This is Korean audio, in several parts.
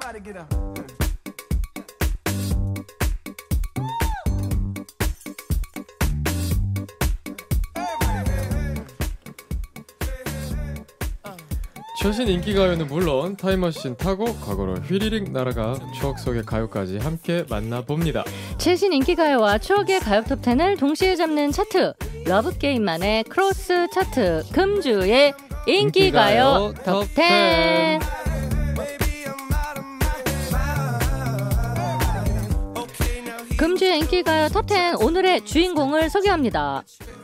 최신 인기가요는 물론 타임머신 타고 과거로 휘리릭 날아가 추억 속의 가요까지 함께 만나봅니다. 최신 인기가요와 추억의 가요 톱10을 동시에 잡는 차트, 러브게임만의 크로스 차트, 금주의 인기가요 톱10. 금주의 인기가요 톱10 오늘의 주인공을 소개합니다.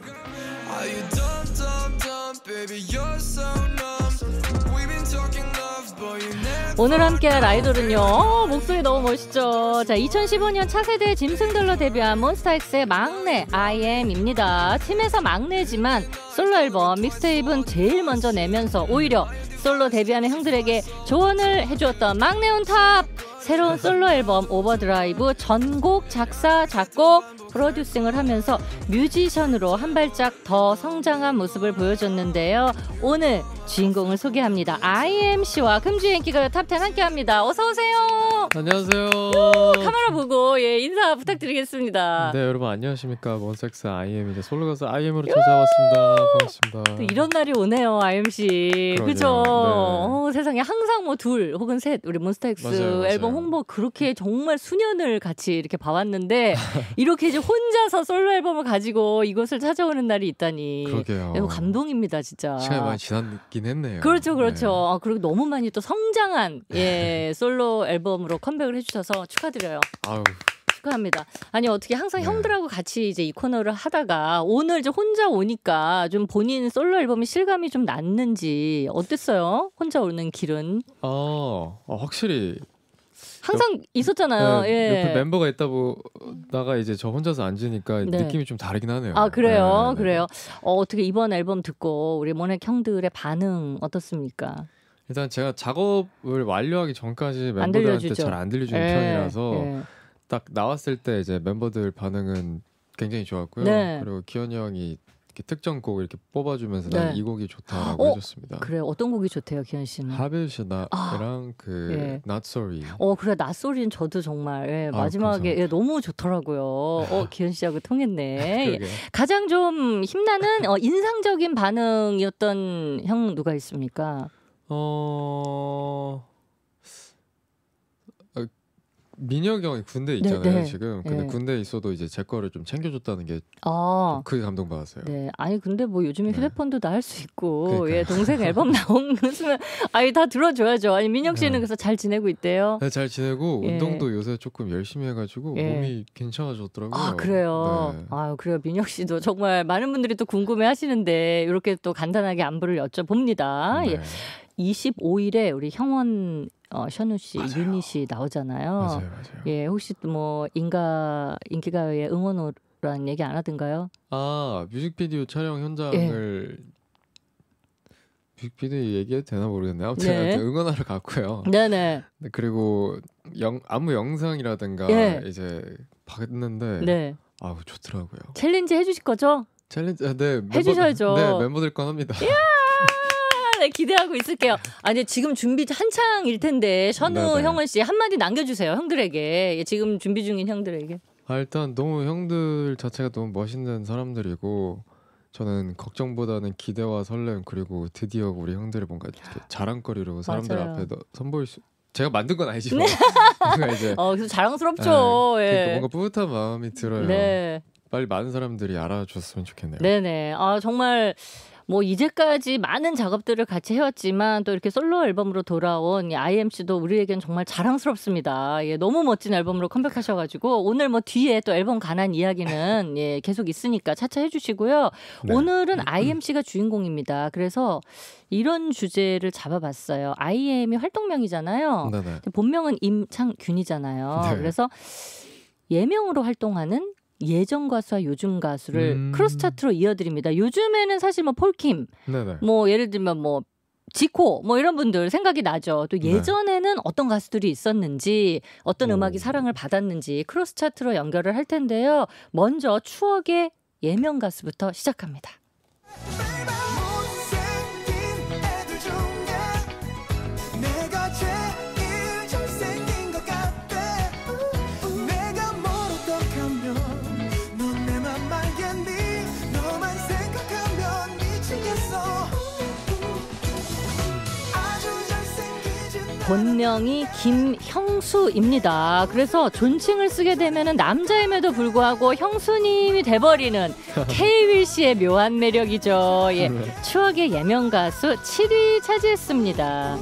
오늘 함께할 아이돌은요, 목소리 너무 멋있죠. 자, 2015년 차세대 짐승들로 데뷔한 몬스타엑스의 막내 IM입니다. 팀에서 막내지만 솔로 앨범 믹스테이프는 제일 먼저 내면서 오히려 솔로 데뷔하는 형들에게 조언을 해주었던 막내 온탑. 새로운 솔로 앨범 오버드라이브 전곡 작사 작곡 프로듀싱을 하면서 뮤지션으로 한 발짝 더 성장한 모습을 보여줬는데요. 오늘 주인공을 소개합니다. IMC와 금주의 인기가요 탑10 함께합니다. 어서오세요. 안녕하세요. 카메라 보고 인사 부탁드리겠습니다. 네, 여러분 안녕하십니까. 몬스타엑스 IM이자 솔로 가수 IM으로 찾아왔습니다. 반갑습니다. 또 이런 날이 오네요, IMC. 그죠? 네. 세상에 항상 뭐 둘 혹은 셋 우리 몬스타엑스 맞아요. 앨범 홍보 그렇게 정말 수년을 같이 이렇게 봐왔는데 이렇게 이제 혼자서 솔로 앨범을 가지고 이곳을 찾아오는 날이 있다니. 그러게요. 너무 감동입니다, 진짜. 시간이 많이 지났긴 했네요. 그렇죠. 네. 그리고 너무 많이 또 성장한 솔로 앨범으로 컴백을 해주셔서 축하드려요. 아유. 축하합니다. 아니 어떻게 항상 형들하고 같이 이제 이 코너를 하다가 오늘 이제 혼자 오니까 좀 본인 솔로 앨범이 실감이 좀 났는지 어땠어요? 혼자 오는 길은? 확실히 항상 있었잖아요. 네, 옆에 멤버가 있다 보다가 이제 저 혼자서 앉으니까 느낌이 좀 다르긴 하네요. 아 그래요, 네. 그래요. 어떻게 이번 앨범 듣고 우리 모넥 형들의 반응 어떻습니까? 일단 제가 작업을 완료하기 전까지 멤버들한테 잘 안 들려주는 편이라서 딱 나왔을 때 이제 멤버들 반응은 굉장히 좋았고요. 네. 그리고 기현이 형이 이렇게 특정 곡을 이렇게 뽑아주면서 난 이 곡이 좋다라고 해줬습니다. 그래, 어떤 곡이 좋대요, 기현 씨는? 하빌시나랑 Not Sorry. 그래, Not Sorry는 저도 정말 마지막에 너무 좋더라고요. 기현 씨하고 통했네. 가장 좀 힘나는 인상적인 반응이었던 형 누가 있습니까? 민혁이 형이 군대 있잖아요, 지금. 근데 네. 군대에 있어도 이제 제 거를 좀 챙겨줬다는 게 크게 감동받았어요. 네, 아니 근데 뭐 요즘에 휴대폰도 다 할 수 있고, 그러니까요. 동생 앨범 나오면 다 들어줘야죠. 아니 민혁 씨는 그래서 잘 지내고 있대요. 네, 잘 지내고 운동도 요새 조금 열심히 해가지고 몸이 괜찮아져더라고요. 아 그래요. 네. 그래요. 민혁 씨도 정말 많은 분들이 또 궁금해하시는데 이렇게 또 간단하게 안부를 여쭤봅니다. 네. 25일에 우리 형원 션우 씨, 맞아요. 윤희 씨 나오잖아요. 맞아요. 혹시 또 뭐 인기가요의 응원호라는 얘기 안 하던가요? 뮤직비디오 촬영 현장을 뮤직비디오 얘기해도 되나 모르겠네요. 아무튼 응원하러 갔고요. 네네. 그리고 안무 영상이라든가 이제 봤는데 좋더라고요. 챌린지 해주실 거죠? 해주셔야죠. 네, 멤버들 건 합니다. 네, 기대하고 있을게요. 아니 지금 준비 한창일 텐데 션우 형원 씨 한마디 남겨주세요. 형들에게 지금 준비 중인 형들에게. 일단 너무 형들 자체가 너무 멋있는 사람들이고 저는 걱정보다는 기대와 설렘 그리고 드디어 우리 형들이 뭔가 이렇게 자랑거리로 사람들 앞에 선보일 수. 제가 만든 건 아니지만 뭔가 이제 그래서 자랑스럽죠. 그러니까 뭔가 뿌듯한 마음이 들어요. 네. 빨리 많은 사람들이 알아줬으면 좋겠네요. 네네. 정말. 뭐 이제까지 많은 작업들을 같이 해왔지만 또 이렇게 솔로 앨범으로 돌아온 IMC도 우리에겐 정말 자랑스럽습니다. 너무 멋진 앨범으로 컴백하셔가지고 오늘 뭐 뒤에 또 앨범 관한 이야기는 계속 있으니까 차차 해주시고요. 오늘은 IMC가 주인공입니다. 그래서 이런 주제를 잡아봤어요. IM이 활동명이잖아요. 본명은 임창균이잖아요. 그래서 예명으로 활동하는 예전 가수와 요즘 가수를 크로스 차트로 이어드립니다. 요즘에는 사실 뭐 폴킴, 뭐 예를 들면 뭐 지코, 뭐 이런 분들 생각이 나죠. 또 예전에는 어떤 가수들이 있었는지, 어떤 음악이 사랑을 받았는지 크로스 차트로 연결을 할 텐데요. 먼저 추억의 예명 가수부터 시작합니다. 본명이 김형수입니다. 그래서 존칭을 쓰게 되면은 남자임에도 불구하고 형수님이 돼버리는 K-윌 씨의 묘한 매력이죠. 예, 추억의 예명 가수 7위 차지했습니다.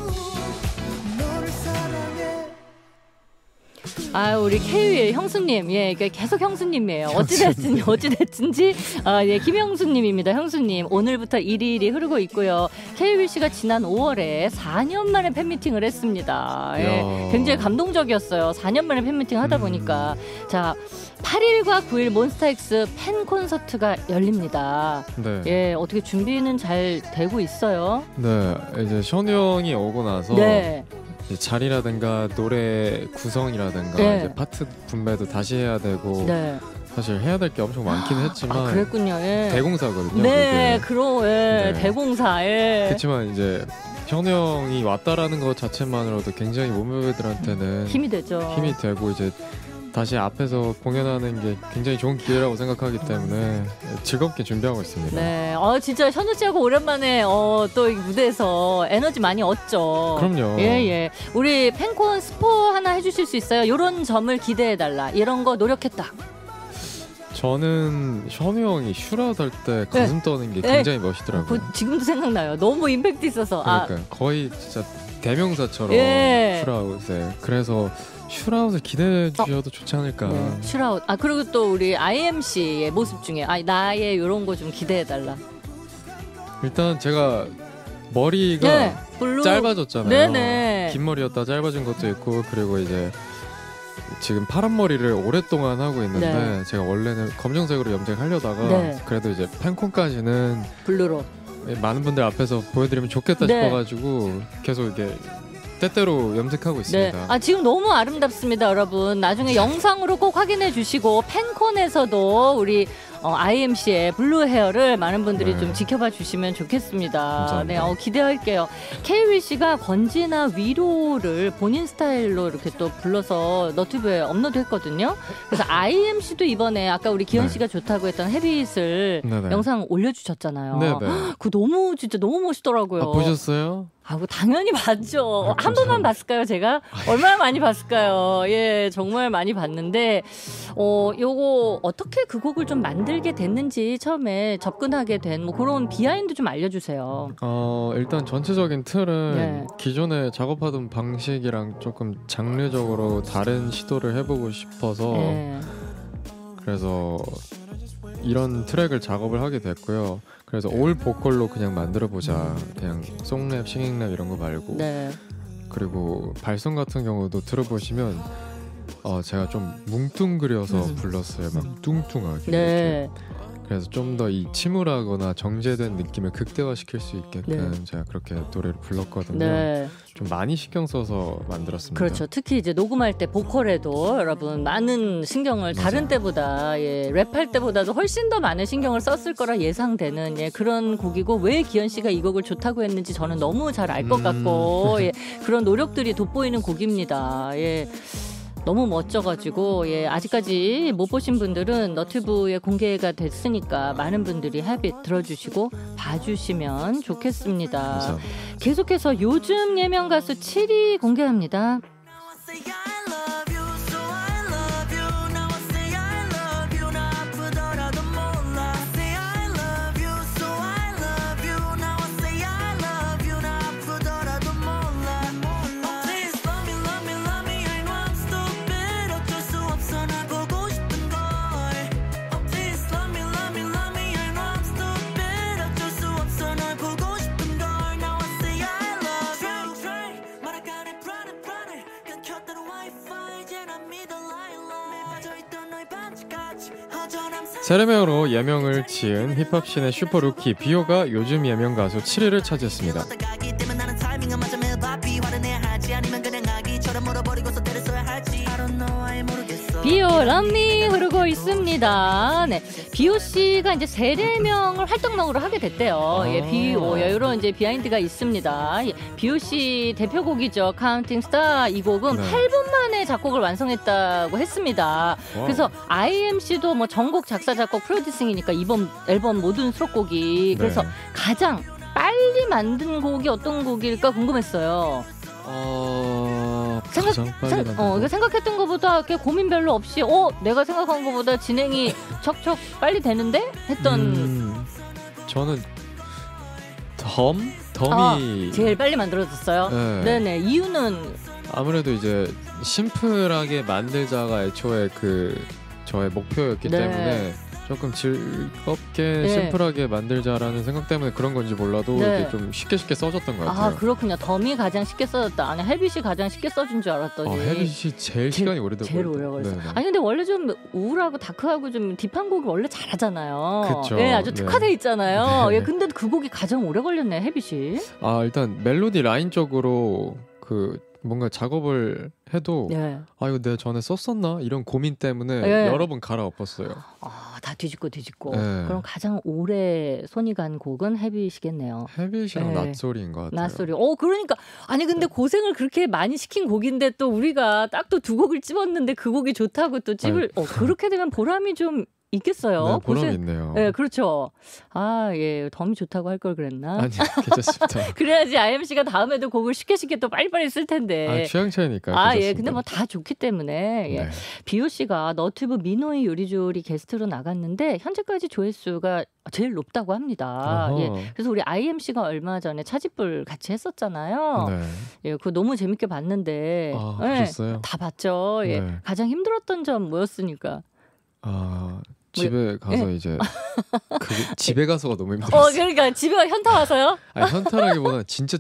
아, 우리 K-윌 형수님, 예, 계속 형수님이에요. 어찌됐든지, 예, 김형수님입니다. 형수님, 오늘부터 일일이 흐르고 있고요. K-윌 씨가 지난 5월에 4년 만에 팬미팅을 했습니다. 예, 굉장히 감동적이었어요. 4년 만에 팬미팅 하다 보니까. 자, 8일과 9일 몬스타엑스 팬 콘서트가 열립니다. 네. 예, 어떻게 준비는 잘 되고 있어요? 네, 이제 션우 형이 오고 나서 네. 자리라든가 노래 구성이라든가 네. 이제 파트 분배도 다시 해야 되고 네. 사실 해야 될 게 엄청 많긴 했지만 그랬군요. 예. 대공사거든요. 네, 그게. 예, 네. 대공사. 예. 그렇지만 이제 션우 형이 왔다라는 것 자체만으로도 굉장히 몸매들한테는 힘이 되죠. 힘이 되고 이제 다시 앞에서 공연하는 게 굉장히 좋은 기회라고 생각하기 때문에 즐겁게 준비하고 있습니다. 네, 진짜 션우 씨하고 오랜만에 또 이 무대에서 에너지 많이 얻죠. 그럼요. 예. 우리 팬콘 스포 하나 해주실 수 있어요? 이런 점을 기대해달라. 이런 거 노력했다. 저는 션우 형이 슈라웃 할 때 가슴 떠는 게 굉장히 멋있더라고요. 지금도 생각나요. 너무 임팩트 있어서. 그러니까 거의 진짜 대명사처럼 예. 슈라웃에. 그래서 슈라웃을 기대해 주셔도 좋지 않을까. 네, 슈라웃. 그리고 또 우리 IMC의 모습 중에 나의 이런 거 좀 기대해달라. 일단 제가 머리가 네, 블루. 짧아졌잖아요. 네네. 긴 머리였다 짧아진 것도 있고 그리고 이제 지금 파란 머리를 오랫동안 하고 있는데 네. 제가 원래는 검정색으로 염색하려다가 네. 그래도 이제 팬콘까지는 블루로. 많은 분들 앞에서 보여드리면 좋겠다 네. 싶어가지고 계속 이게 때때로 염색하고 있습니다. 네. 지금 너무 아름답습니다, 여러분. 나중에 영상으로 꼭 확인해 주시고 팬콘에서도 우리 IMC의 블루 헤어를 많은 분들이 네. 좀 지켜봐 주시면 좋겠습니다. 감사합니다. 네, 기대할게요. K-윌 씨가 건지나 위로를 본인 스타일로 이렇게 또 불러서 너튜브에 업로드했거든요. 그래서 IMC도 이번에 아까 우리 기현 네. 씨가 좋다고 했던 헤빗을 네네. 영상 올려주셨잖아요. 네네. 그거 너무 진짜 너무 멋있더라고요. 보셨어요? 그거 당연히 봤죠. 한 감사합니다. 번만 봤을까요, 제가? 얼마나 많이 봤을까요? 예, 정말 많이 봤는데, 요거 어떻게 그 곡을 좀 만들게 됐는지 처음에 접근하게 된 뭐 그런 비하인드 좀 알려주세요. 일단 전체적인 틀은 네. 기존에 작업하던 방식이랑 조금 장르적으로 다른 시도를 해보고 싶어서 예. 그래서 이런 트랙을 작업을 하게 됐고요. 그래서 올 보컬로 그냥 만들어보자. 그냥 송랩, 싱잉랩 이런 거 말고. 네. 그리고 발성 같은 경우도 들어보시면 제가 좀 뭉뚱그려서 불렀어요. 막 뚱뚱하게. 네. 이렇게. 그래서 좀 더 이 침울하거나 정제된 느낌을 극대화시킬 수 있게끔 네. 제가 그렇게 노래를 불렀거든요. 네. 좀 많이 신경 써서 만들었습니다. 그렇죠. 특히 이제 녹음할 때 보컬에도 여러분 많은 신경을 다른 맞아요. 때보다 랩할 때보다도 훨씬 더 많은 신경을 썼을 거라 예상되는 그런 곡이고 왜 기현 씨가 이 곡을 좋다고 했는지 저는 너무 잘 알 것 같고 그런 노력들이 돋보이는 곡입니다. 너무 멋져가지고 아직까지 못 보신 분들은 너튜브에 공개가 됐으니까 많은 분들이 헤빗 들어주시고 봐주시면 좋겠습니다. 감사합니다. 계속해서 요즘 예명 가수 7위 공개합니다. 세례명으로 예명을 지은 힙합신의 슈퍼루키 비오가 요즘 예명 가수 7위를 차지했습니다. 비오 럼미 흐르고 있습니다. 네, 비오 씨가 이제 세례명을 활동명으로 하게 됐대요. 비오 이런 이제 비하인드가 있습니다. 비오 씨 대표곡이죠. 카운팅 스타 이 곡은 네. 8분 만에 작곡을 완성했다고 했습니다. 와우. 그래서 IMC도 뭐 전곡 작사 작곡 프로듀싱이니까 이번 앨범 모든 수록곡이 그래서 네. 가장 빨리 만든 곡이 어떤 곡일까 궁금했어요. 가장 빨리 만든 거. 생각했던 것보다 이렇게 고민 별로 없이 내가 생각한 것보다 진행이 척척 빨리 되는데 했던 저는 덤이 제일 빨리 만들어졌어요. 네. 네네. 이유는 아무래도 이제 심플하게 만들자가 애초에 저의 목표였기 네. 때문에 조금 즐겁게 네. 심플하게 만들자라는 생각 때문에 그런 건지 몰라도 네. 이게 좀 쉽게 써졌던 것 같아요. 그렇군요. 덤이 가장 쉽게 써졌다. 아니 헬빗이 가장 쉽게 써준 줄 알았더니 헬빗이 제일 시간이 오래되고 제일 오래 걸렸어요. 네네. 아니 근데 원래 좀 우울하고 다크하고 좀 딥한 곡이 원래 잘하잖아요. 그쵸. 예, 아주 네. 특화돼 있잖아요. 네. 예, 근데 그 곡이 가장 오래 걸렸네, 헬빗이. 일단 멜로디 라인적으로 뭔가 작업을 해도 네. 이거 내가 전에 썼었나 이런 고민 때문에 네. 여러 번 갈아엎었어요. 다 뒤집고. 네. 그럼 가장 오래 손이 간 곡은 헬빗이겠네요. 헬빗이랑 네. 낫소리인 것 같아요. 낫소리. 그러니까 아니 근데 고생을 그렇게 많이 시킨 곡인데 또 우리가 딱 또 두 곡을 찝었는데 그 곡이 좋다고 또 찝을 그렇게 되면 보람이 좀 있겠어요. 네, 보람 있네요. 네, 그렇죠. 예, 덤이 좋다고 할 걸 그랬나? 아니 괜찮습니다. 그래야지 IMC가 다음에도 곡을 쉽게 또 빨리빨리 쓸 텐데. 취향 차이니까. 예, 근데 뭐 다 좋기 때문에. 예. 네. 비오 씨가 너튜브 민호의 요리조리 게스트로 나갔는데 현재까지 조회수가 제일 높다고 합니다. 어허. 예. 그래서 우리 IMC가 얼마 전에 차집불 같이 했었잖아요. 네. 예, 그거 너무 재밌게 봤는데. 보셨어요? 다 봤죠. 예. 네. 가장 힘들었던 점 뭐였습니까? 집에 가서 이제 집에 가서가 너무 힘들었어요. 그러니까 집에 현타 와서요? 아니 현타라기보다 진짜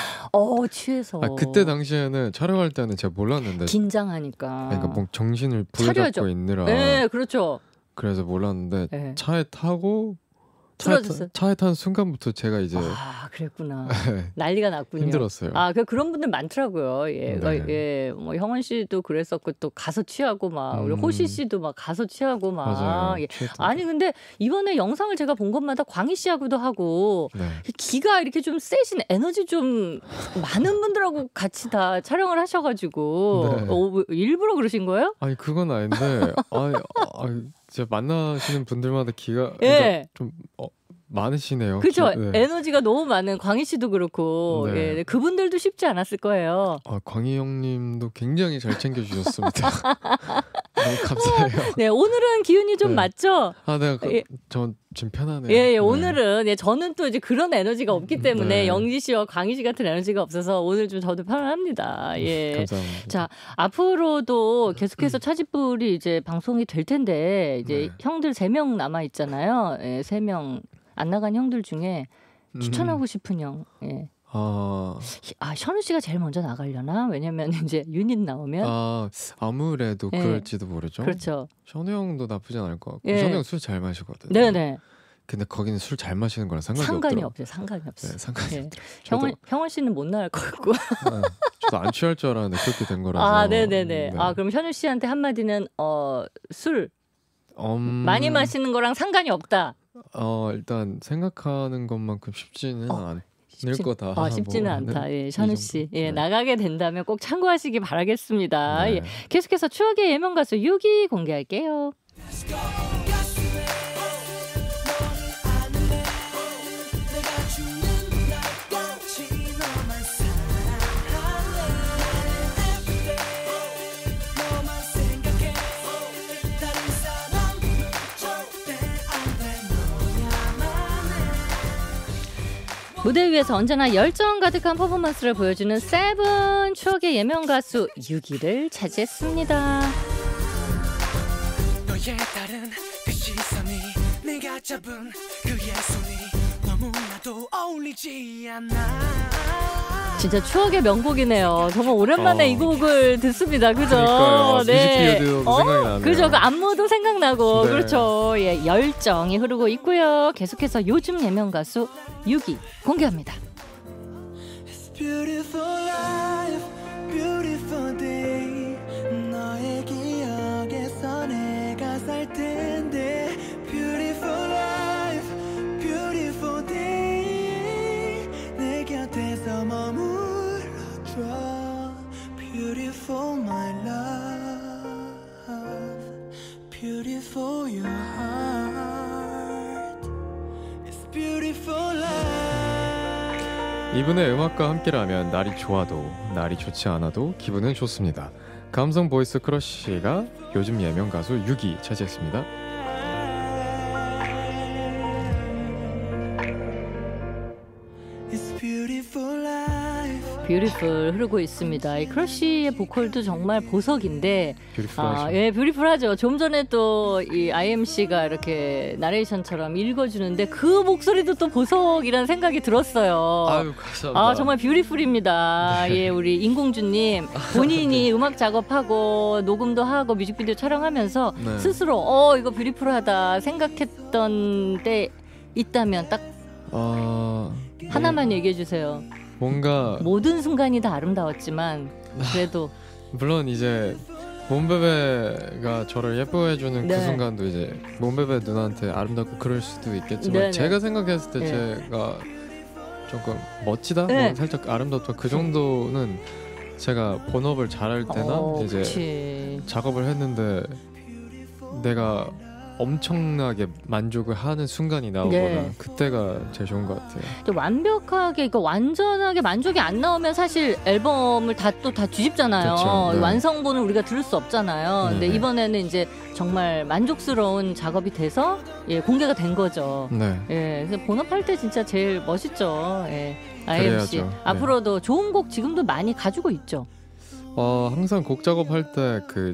취해서. 그때 당시에는 촬영할 때는 제가 몰랐는데 긴장하니까. 그러니까 뭐 정신을 차려야죠. 부여잡고 있느라. 네, 그렇죠. 그래서 몰랐는데 네. 차에 타고 쓰러졌어요? 차에 탄 순간부터 제가 이제 그랬구나. 난리가 났군요. 힘들었어요. 그런 분들 많더라고요. 예, 네. 예, 뭐 형원 씨도 그랬었고 또 가서 취하고 막 우리 호시 씨도 막 가서 취하고 막. 맞아요. 예. 아니 근데 이번에 영상을 제가 본 것마다 광희 씨하고도 하고 네. 기가 이렇게 좀 세신 에너지 좀 많은 분들하고 같이 다 촬영을 하셔가지고 네. 일부러 그러신 거예요? 아니 그건 아닌데 진짜 만나시는 분들마다 기가 예. 좀 많으시네요. 그렇죠. 네. 에너지가 너무 많은 광희 씨도 그렇고 네. 예, 그분들도 쉽지 않았을 거예요. 광희 형님도 굉장히 잘 챙겨주셨습니다. 너무 감사해요. 네, 오늘은 기운이 좀 네. 맞죠? 네, 전 지금 편하네요. 예, 네. 오늘은 저는 또 이제 그런 에너지가 없기 때문에 네. 영지 씨와 광희 씨 같은 에너지가 없어서 오늘 좀 저도 편안합니다. 예. 감사합니다. 자, 앞으로도 계속해서 차집불이 이제 방송이 될 텐데 이제 네. 형들 3명 남아 있잖아요. 예, 3명 안 나간 형들 중에 추천하고 싶은 형. 예. 션우 씨가 제일 먼저 나가려나? 왜냐면 이제 유닛 나오면 아무래도 네. 그럴지도 모르죠. 그렇죠. 션우 형도 나쁘진 않을 것 같고 예. 션우 형 술 잘 마시거든요. 네네. 근데 거기는 술 잘 마시는 거랑 상관이 상관이 없더라고요. 없어요. 상관이 없어요. 네, 상관이 예. 없더라고요. 형원 씨는 못 나갈 것 같고. 저도 안 취할 줄 알았는데 그렇게 된 거라서. 네네네. 네. 그럼 현우 씨한테 한마디는 술 많이 마시는 거랑 상관이 없다. 일단 생각하는 것만큼 쉽지는 않을 거다. 쉽지는 않다. 예, 션우 씨. 예, 네. 나가게 된다면 꼭 참고하시기 바라겠습니다. 네. 예, 계속해서 추억의 예명 가수 6위 공개할게요. 무대 위에서 언제나 열정 가득한 퍼포먼스를 보여주는 세븐 추억의 예명 가수 6위를 차지했습니다. 너의 다른 그 시선이 내가 잡은 그의 손이 너무나도 어울리지 않아. 진짜 추억의 명곡이네요. 정말 오랜만에 이 곡을 듣습니다. 그죠? 그러니까요. 뮤직비디오도 생각이 나네요. 그죠? 그 안무도 생각나고 네. 그렇죠. 예, 열정이 흐르고 있고요. 계속해서 요즘 예명 가수 6위 공개합니다. Beautiful life, beautiful day. 너의 기억에서 내가 살 텐데. Beautiful life, beautiful day. 내 곁에서 머물러줘. Beautiful my love, beautiful your heart. It's beautiful life. 이분의 음악과 함께라면 날이 좋아도 날이 좋지 않아도 기분은 좋습니다. 감성 보이스 크러쉬가 요즘 예명 가수 6위 차지했습니다. It's beautiful life. 뷰티풀 흐르고 있습니다. 이 크러쉬의 보컬도 정말 보석인데, 뷰티풀하죠. 예, 뷰티풀하죠. 좀 전에 또 이 IMC가 이렇게 나레이션처럼 읽어주는데 그 목소리도 또 보석이라는 생각이 들었어요. 아유 감사합니다. 아 정말 뷰티풀입니다. 네. 예, 우리 인공주님 본인이 음악 작업하고 녹음도 하고 뮤직비디오 촬영하면서 네. 스스로 이거 뷰티풀하다 생각했던 때 있다면 딱 하나만 얘기해 주세요. 뭔가 모든 순간이 다 아름다웠지만 그래도 물론 이제 몬베베가 저를 예뻐해주는 네. 그 순간도 이제 몬베베 누나한테 아름답고 그럴 수도 있겠지만 네네. 제가 생각했을 때 네. 제가 조금 멋지다? 네. 뭐 살짝 아름답다 그 정도는 제가 본업을 잘할 때나 이제 그치. 작업을 했는데 내가 엄청나게 만족을 하는 순간이 나오거나 네. 그때가 제일 좋은 것 같아요. 또 완벽하게 그러니까 완전하게 만족이 안 나오면 사실 앨범을 다 뒤집잖아요. 그쵸, 네. 완성본을 우리가 들을 수 없잖아요. 근데 네. 이번에는 이제 정말 만족스러운 작업이 돼서 예, 공개가 된 거죠. 네. 예, 그래서 본업할 때 진짜 제일 멋있죠. 예. IMC 그래야죠. 네. 앞으로도 좋은 곡 지금도 많이 가지고 있죠. 항상 곡 작업할 때 그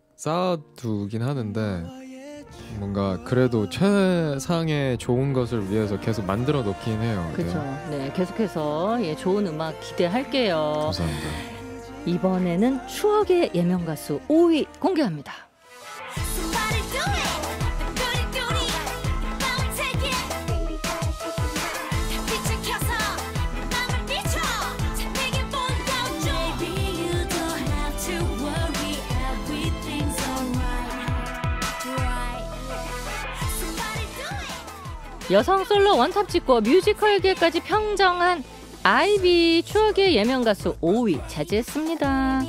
쌓아두긴 하는데 뭔가 그래도 최상의 좋은 것을 위해서 계속 만들어 놓긴 해요. 그렇죠. 네, 계속해서 예, 좋은 음악 기대할게요. 감사합니다. 이번에는 추억의 예명 가수 5위 공개합니다. Somebody do it. Do it. Now take it. 빛을 켜서 맘을 비춰. 잡히게 본다죠. Baby, you don't have to worry. Everything's alright. Right. Somebody do it. 여성 솔로 원탑 찍고 뮤지컬계까지 평정한 아이비 추억의 예명 가수 5위 차지했습니다.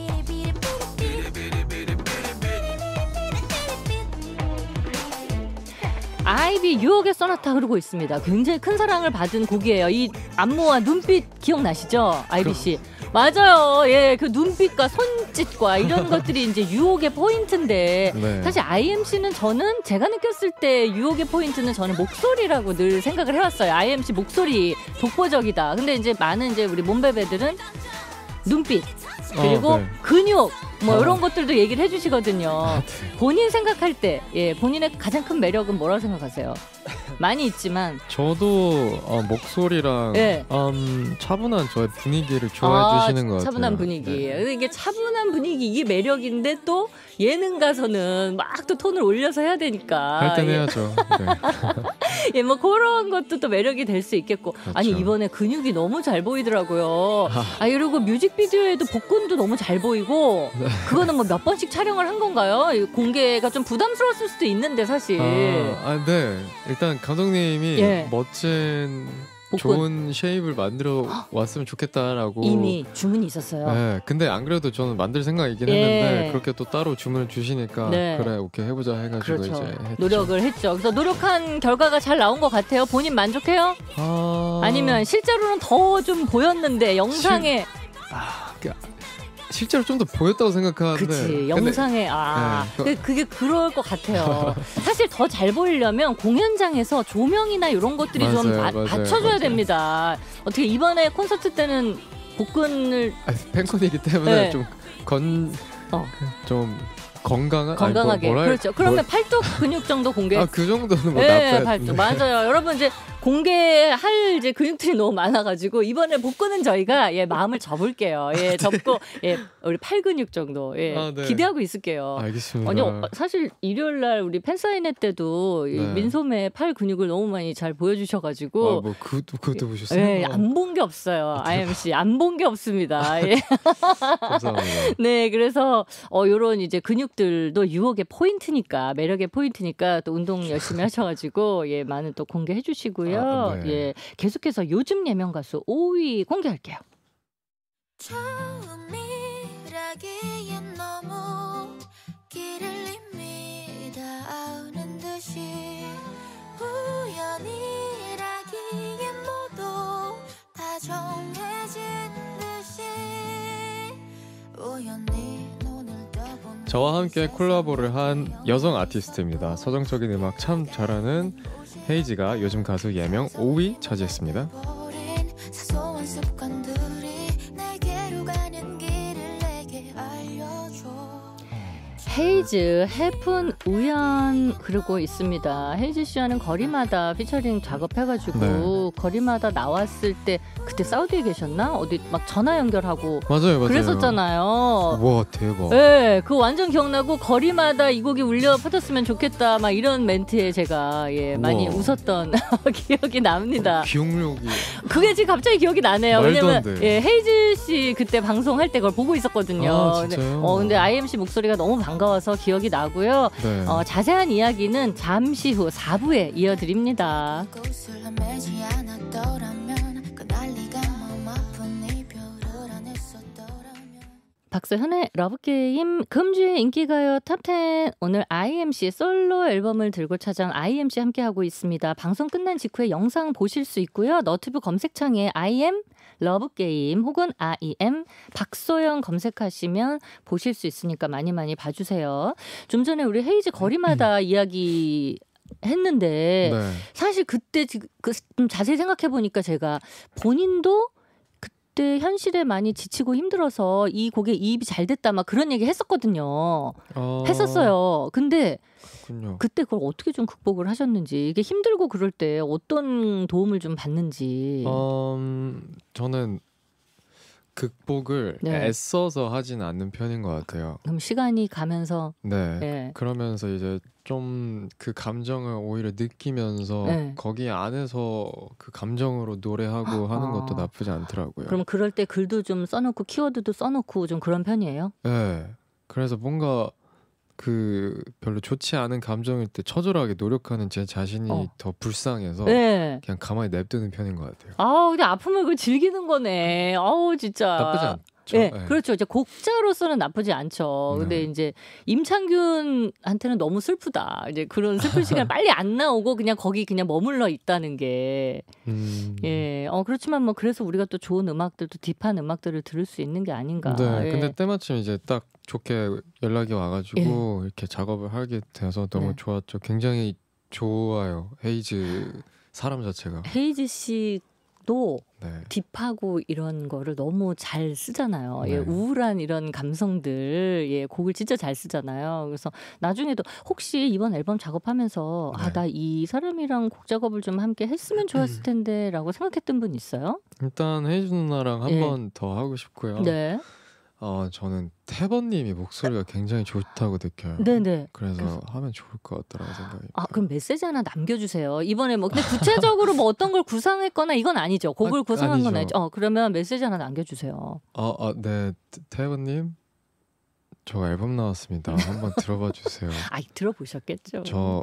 아이비 유혹의 소나타 흐르고 있습니다. 굉장히 큰 사랑을 받은 곡이에요. 이 안무와 눈빛 기억나시죠? 아이비 씨. 맞아요. 예, 그 눈빛과 손짓과 이런 것들이 이제 유혹의 포인트인데 네. 사실 IMC는 저는 제가 느꼈을 때 유혹의 포인트는 저는 목소리라고 늘 생각을 해왔어요. IMC 목소리 독보적이다. 근데 이제 많은 이제 우리 몸베베들은 눈빛 그리고 네. 근육 뭐 아. 이런 것들도 얘기를 해주시거든요. 본인 생각할 때 예, 본인의 가장 큰 매력은 뭐라고 생각하세요? 많이 있지만 저도 목소리랑 네. 차분한 저의 분위기를 좋아해 주시는 것 같아요. 차분한 분위기. 네. 근데 이게 차분한 분위기 이게 매력인데 또 예능 가서는 막 또 톤을 올려서 해야 되니까. 할 때는 예. 해야죠. 네. 예, 뭐 그런 것도 또 매력이 될 수 있겠고. 그렇죠. 아니 이번에 근육이 너무 잘 보이더라고요. 그리고 뮤직비디오에도 복근도 너무 잘 보이고. 네. 그거는 뭐 몇 번씩 촬영을 한 건가요? 이 공개가 좀 부담스러웠을 수도 있는데 사실. 네. 일단 감독님이 예. 멋진 복근. 좋은 쉐입을 만들어 왔으면 좋겠다라고 이미 주문이 있었어요. 네, 근데 안 그래도 저는 만들 생각이긴 예. 했는데 그렇게 또 따로 주문을 주시니까 네. 그래 오케이 해보자 해가지고 그렇죠. 이제 했죠. 노력을 했죠. 그래서 노력한 결과가 잘 나온 것 같아요. 본인 만족해요? 아니면 실제로는 더 좀 보였는데 영상에 실제로 좀 더 보였다고 생각하는데 그치 근데 영상에 네, 그게 그럴 것 같아요. 사실 더 잘 보이려면 공연장에서 조명이나 이런 것들이 좀 맞아요. 받쳐줘야 맞아요. 됩니다. 어떻게 이번에 콘서트 때는 복근을 팬콘이기 때문에 네. 어. 좀 건강한 건강하게 그렇죠. 그러면 팔뚝 근육 정도 공개. 그 정도는 뭐 네, 나빠요. 팔뚝 맞아요. 여러분 이제 공개할 이제 근육들이 너무 많아가지고 이번에 복근은 저희가 마음을 접을게요. 접고 우리 팔 근육 정도 네. 기대하고 있을게요. 알겠습니다. 아니 사실 일요일 날 우리 팬사인회 때도 이 네. 민소매 팔 근육을 너무 많이 잘 보여주셔가지고 뭐 그것도 보셨어요? 안 본 게 없어요. IMC 안 본 게 없습니다. 감사합니다. 네, 그래서 요런 이제 근육들도 유혹의 포인트니까 매력의 포인트니까 또 운동 열심히 하셔가지고 많은 또 공개해 주시고요. 네. 계속해서 요즘 예명 가수 5위 공개할게요. 처음이라기엔 너무 길을 이미 닿는 듯이 우연이라기엔 모두 다정해 저와 함께 콜라보를 한 여성 아티스트입니다. 서정적인 음악 참 잘하는 헤이지가 요즘 가수 예명 5위 차지했습니다. 버린 사소한 습관들이 내게로 가는 길을 내게 알려줘. 헤이즈, 해픈 우연 그리고 있습니다. 헤이즈 씨와는 거리마다 피처링 작업해가지고 네. 거리마다 나왔을 때 그때 사우디에 계셨나? 어디 막 전화 연결하고 맞아요. 그랬었잖아요. 와 대박. 네, 그거 완전 기억나고 거리마다 이 곡이 울려 퍼졌으면 좋겠다 막 이런 멘트에 제가 많이 우와. 웃었던 기억이 납니다. 기억력이 그게 지금 갑자기 기억이 나네요. 말도 왜냐면 안 돼. 헤이즈 씨 그때 방송할 때 그걸 보고 있었거든요. 아, 진짜요? 근데 IMC 목소리가 너무 반가워서 기억이 나고요. 네. 자세한 이야기는 잠시 후 4부에 이어드립니다. 꽃을 헤매지 않았더라면 그날 네가 마음 아픈 이별을 안 했었더라면. 박서현의 러브게임 금주의 인기가요 탑10 오늘 IMC 솔로 앨범을 들고 찾아온 IMC 함께하고 있습니다. 방송 끝난 직후에 영상 보실 수 있고요. 너튜브 검색창에 IM 러브게임 혹은 IM 박소영 검색하시면 보실 수 있으니까 많이 많이 봐주세요. 좀 전에 우리 헤이즈 거리마다 이야기 했는데 네. 사실 그때 좀 자세히 생각해 보니까 제가 본인도 그때 현실에 많이 지치고 힘들어서 이 곡에 이입이 잘 됐다 막 그런 얘기 했었거든요. 했었어요. 근데 그렇군요. 그때 그걸 어떻게 좀 극복을 하셨는지 이게 힘들고 그럴 때 어떤 도움을 좀 받는지. 저는 극복을 네. 애써서 하진 않는 편인 것 같아요. 그럼 시간이 가면서 네. 네. 그러면서 이제 좀 그 감정을 오히려 느끼면서 네. 거기 안에서 그 감정으로 노래하고 하는 것도 아. 나쁘지 않더라고요. 그럼 그럴 때 글도 좀 써놓고 키워드도 써놓고 좀 그런 편이에요? 네. 그래서 뭔가 그 별로 좋지 않은 감정일 때 처절하게 노력하는 제 자신이 더 불쌍해서 네. 그냥 가만히 냅두는 편인 것 같아요. 아우 근데 아픔을 그 즐기는 거네. 아우 진짜. 나쁘지 않죠. 네, 네. 그렇죠. 이제 곡자로서는 나쁘지 않죠. 근데 네. 이제 임창균한테는 너무 슬프다. 이제 그런 슬픈 시간 빨리 안 나오고 그냥 거기 그냥 머물러 있다는 게. 예. 그렇지만 뭐 그래서 우리가 또 좋은 음악들도 딥한 음악들을 들을 수 있는 게 아닌가. 네. 예. 근데 때마침 이제 딱 좋게 연락이 와가지고 이렇게 작업을 하게 돼서 너무 네. 좋았죠. 굉장히 좋아요. 헤이즈 사람 자체가. 헤이즈 씨도 네. 딥하고 이런 거를 너무 잘 쓰잖아요. 네. 예, 우울한 이런 감성들, 곡을 진짜 잘 쓰잖아요. 그래서 나중에도 혹시 이번 앨범 작업하면서 네. 나 이 사람이랑 곡 작업을 좀 함께 했으면 좋았을 텐데라고 생각했던 분 있어요? 일단 헤이즈 누나랑 한 예. 번 더 하고 싶고요. 네, 저는 태번님이 목소리가 굉장히 좋다고 느껴요. 네네. 그래서 하면 좋을 것 같다라는 생각이. 그럼 메시지 하나 남겨주세요. 이번에 뭐 근데 구체적으로 뭐 어떤 걸 구상했거나 이건 아니죠. 곡을 구상한 건 아니죠. 아니죠. 그러면 메시지 하나 남겨주세요. 네. 태번님, 저 앨범 나왔습니다. 한번 들어봐 주세요. 들어보셨겠죠. 저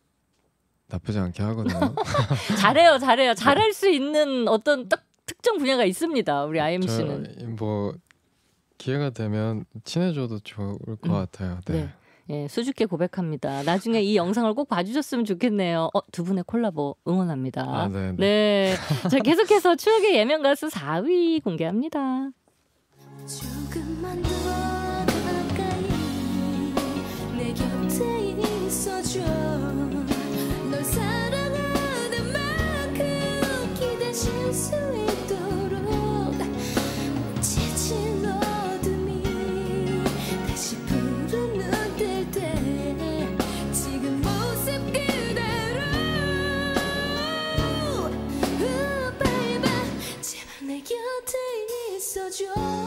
나쁘지 않게 하거든요. 잘해요. 잘할 수 있는 어떤 딱 특정 분야가 있습니다. 우리 IMC는. 뭐 기회가 되면 친해져도 좋을 것 같아요. 네. 예, 수줍게 고백합니다. 나중에 이 영상을 꼭 봐주셨으면 좋겠네요. 두 분의 콜라보 응원합니다. 네. 네. 자, 계속해서 추억의 예명 가수 4위 공개합니다. 조금만 더 가까이 내 곁에 있어줘. 널 사랑하는 만큼 기대실 수 있도록 지친 어둠이 다시 불어넣을 때 지금 모습 그대로 baby 제발 내 곁에 있어줘.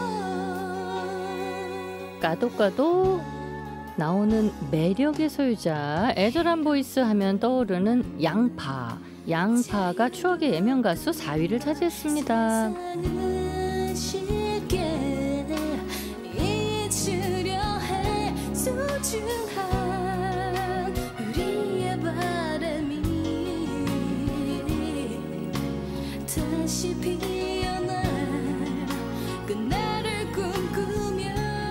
까도까도 나오는 매력의 소유자 애절한 보이스 하면 떠오르는 양파. 양파가 추억의 예명 가수 4위를 차지했습니다. 세상은 쉽게 잊으려 해. 소중한 우리의 바람이 다시 피어나 그날을 꿈꾸며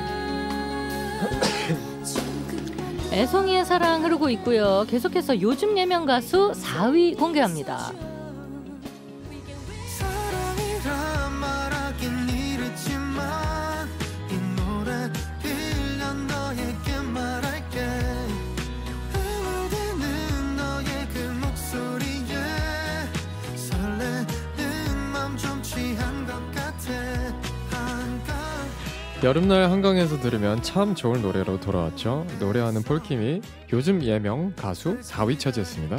애송이의 사랑 흐르고 있고요. 계속해서 요즘 예명 가수 4위 공개합니다. 사랑이란 말하긴 이르지만 이 노래 1년 너에게 여름날 한강에서 들으면 참 좋은 노래로 돌아왔죠. 노래하는 폴킴이 요즘 예명 가수 4위 차지했습니다.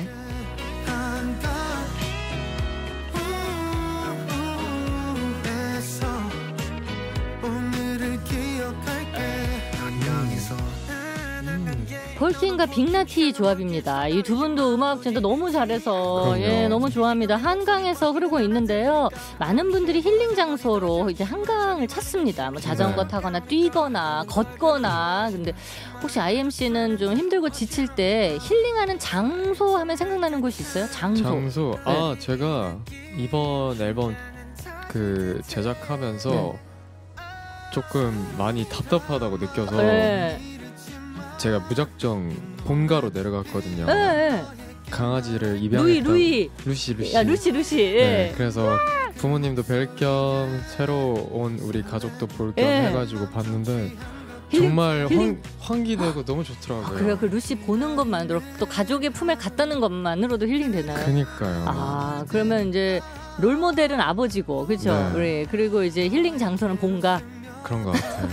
폴킴과 빅나티 조합입니다. 이 두 분도 음악 진짜 너무 잘해서 그럼요. 예, 너무 좋아합니다. 한강에서 흐르고 있는데요. 많은 분들이 힐링 장소로 이제 한강을 찾습니다. 뭐 자전거 네. 타거나 뛰거나 걷거나. 근데 혹시 IMC는 좀 힘들고 지칠 때 힐링하는 장소 하면 생각나는 곳이 있어요? 장소. 아, 제가 이번 앨범 그 제작하면서 네. 조금 많이 답답하다고 느껴서 네. 제가 무작정 본가로 내려갔거든요. 네, 네. 강아지를 루이 입양했던 루이. 루시. 야 루시. 네, 예. 그래서 부모님도 뵐 겸 새로 온 우리 가족도 볼 겸 예. 해가지고 봤는데 힐링, 정말 힐링. 환기되고 너무 좋더라고요. 그래요. 그 루시 보는 것만으로 또 가족의 품에 갖다는 것만으로도 힐링 되나요? 그니까요. 아 그러면 이제 롤 모델은 아버지고 그렇죠. 네. 우리 그리고 이제 힐링 장소는 본가. 그런 것 같아요.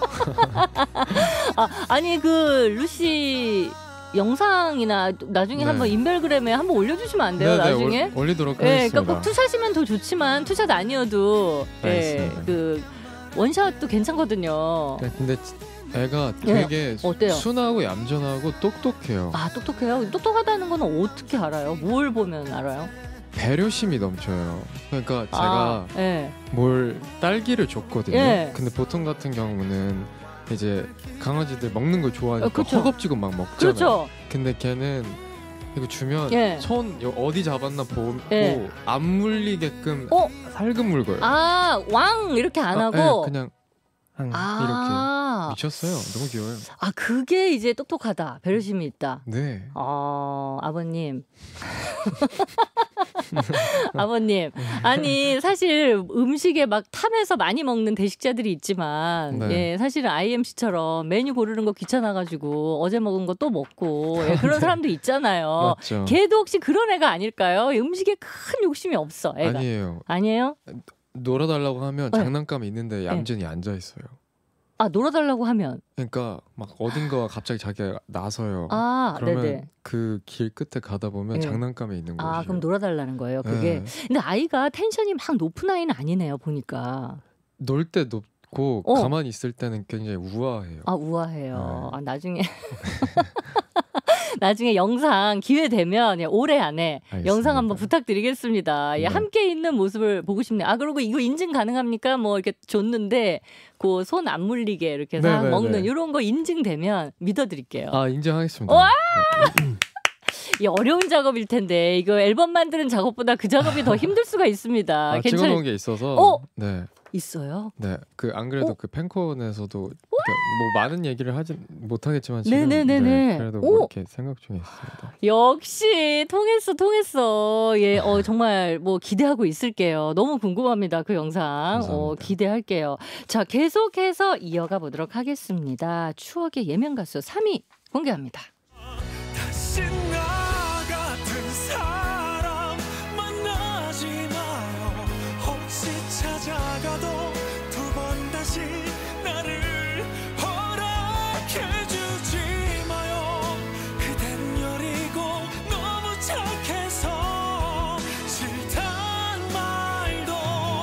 아니 그 루시 영상이나 나중에 네. 한번 인별그램에 한번 올려주시면 안 돼요? 네네, 나중에. 올리도록 예, 하겠습니다. 그러니까 꼭 투샷이면 더 좋지만 투샷 아니어도 예, 알겠습니다. 그 원샷도 괜찮거든요. 네, 근데 애가 예, 되게 어때요? 순하고 얌전하고 똑똑해요. 아 똑똑해요. 똑똑하다는 건 어떻게 알아요? 뭘 보면 알아요? 배려심이 넘쳐요. 그러니까 제가 아, 예. 뭘 딸기를 줬거든요. 예. 근데 보통 같은 경우는 이제 강아지들 먹는 걸 좋아하니까 그쵸. 허겁지겁 막 먹잖아요. 그렇죠. 근데 걔는 이거 주면 예. 손 어디 잡았나 보고 예. 안 물리게끔 어? 살금 물고요. 아, 왕 이렇게 안 하고. 예, 그냥 이렇게 아, 미쳤어요. 너무 귀여워요. 아 그게 이제 똑똑하다. 배려심이 있다. 네. 아버님. 아버님. 아니, 사실 음식에 막 탐해서 많이 먹는 대식자들이 있지만, 네. 예, 사실은 IMC처럼 메뉴 고르는 거 귀찮아가지고 어제 먹은 거 또 먹고, 예, 그런 사람도 있잖아요. 맞죠. 걔도 혹시 그런 애가 아닐까요? 음식에 큰 욕심이 없어, 애가. 아니에요. 아니에요? 놀아달라고 하면 네. 장난감이 있는데 얌전히 앉아 있어요. 아, 놀아달라고 하면. 그러니까 막 어딘가 갑자기 자기가 나서요. 아, 그러면 네네. 그 길 끝에 가다 보면 네. 장난감이 있는 거예요. 아, 그럼 놀아달라는 거예요, 그게. 네. 근데 아이가 텐션이 막 높은 아이는 아니네요, 보니까. 놀 때 높고 어. 가만히 있을 때는 굉장히 우아해요. 아, 우아해요. 네. 아, 나중에. 나중에 영상 기회 되면 예, 올해 안에 알겠습니다. 영상 한번 부탁드리겠습니다. 예, 네. 함께 있는 모습을 보고 싶네요. 아 그리고 이거 인증 가능합니까? 뭐 이렇게 줬는데 그 손 안 물리게 이렇게 해서 네네네. 먹는 이런 거 인증되면 믿어드릴게요. 아 인정하겠습니다. 와! 이 어려운 작업일 텐데 이거 앨범 만드는 작업보다 그 작업이 더 힘들 수가 있습니다. 아, 찍어놓은 게 있어서. 어? 네. 있어요? 네. 그 안 그래도 어? 그 팬콘에서도 이렇게 뭐 많은 얘기를 하진 못하겠지만 지금 네네네네. 네, 그래도 뭐 오! 이렇게 생각 중에 있습니다. 역시 통했어. 예, 정말 뭐 기대하고 있을게요. 너무 궁금합니다. 그 영상. 감사합니다. 기대할게요. 자, 계속해서 이어가 보도록 하겠습니다. 추억의 예명 가수 3위 공개합니다. 다시 나 같은 사람 만나지 마요. 혹시 찾아가도 두 번 다시 나를 허락해주지 마요. 그댄 여리고 너무 착해서 싫단 말도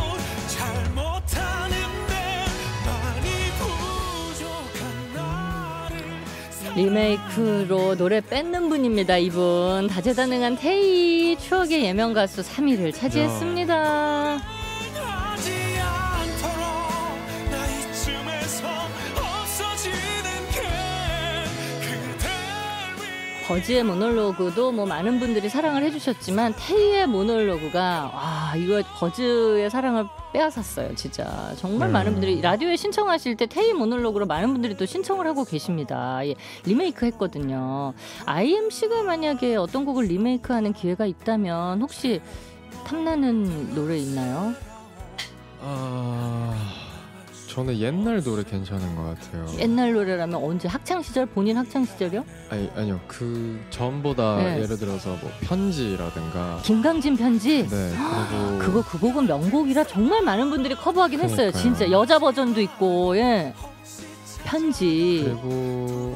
잘못하는데 많이 부족한 나를 리메이크로 노래 뺏는 분입니다. 이분 다재다능한 태희 추억의 예명 가수 3위를 차지했습니다. 하지 않도록 나 이쯤에서 없어지는 게 그댈 위해 버즈의 모놀로그도 뭐 많은 분들이 사랑을 해주셨지만 태희의 모놀로그가 와 이거 버즈의 사랑을 빼앗았어요. 진짜 정말 많은 분들이 라디오에 신청하실 때 태희 모놀로그로 많은 분들이 또 신청을 하고 계십니다. 예, 리메이크 했거든요. IMC가 만약에 어떤 곡을 리메이크하는 기회가 있다면 혹시 탐나는 노래 있나요? 저는 옛날 노래 괜찮은 것 같아요. 옛날 노래라면 언제? 학창 시절? 본인 학창 시절이요? 아니요. 그 전보다 네. 예를 들어서 뭐 편지라든가. 김강진 편지. 네. 그리고 그 곡은 명곡이라 정말 많은 분들이 커버하긴 했어요. 그러니까요. 진짜 여자 버전도 있고, 예. 편지. 그리고